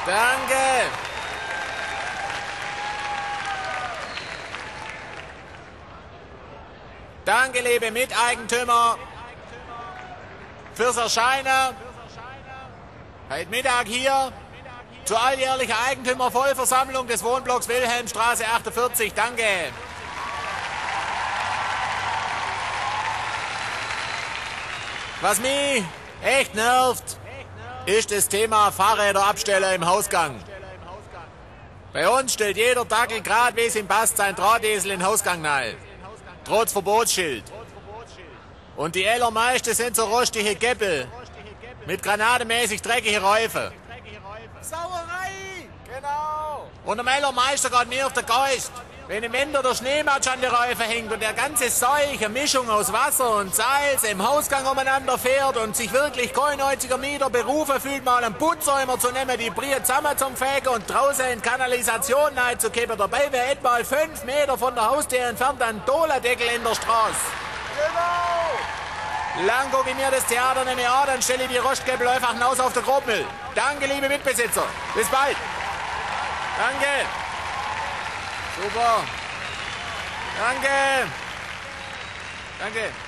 Danke. Danke, liebe Miteigentümer, fürs Erscheinen heute Mittag hier zur alljährlichen Eigentümervollversammlung des Wohnblocks Wilhelmstraße 48. Danke. Was mich echt nervt, ist das Thema Fahrräderabsteller im Hausgang. Bei uns stellt jeder Dackel grad, wie es ihm passt, sein Drahtesel in den Hausgang nahe. Trotz Verbotsschild. Und die allermeisten sind so rostige Geppel mit granatemäßig dreckigen Reifen. Sauerei! Genau! Und am allermeisten geht mir auf den Geist, wenn im Winter der Schneematsch an die Reifen hängt und der ganze Zeug, eine Mischung aus Wasser und Salz, im Hausgang umeinander fährt und sich wirklich kein einziger Mieter berufen fühlt, mal einen Putzeimer zu nehmen, die Brie zusammen zum Fegen und draußen in Kanalisation reinzukippen. Dabei wäre etwa 5 Meter von der Haustür entfernt ein Dola-Deckel in der Straße. Genau! Lang gucke ich mir das Theater nicht mehr an, dann stelle ich die Rostkäppel einfach hinaus auf den Grobmüll. Danke, liebe Mitbesitzer. Bis bald. Danke. Super. Danke. Danke.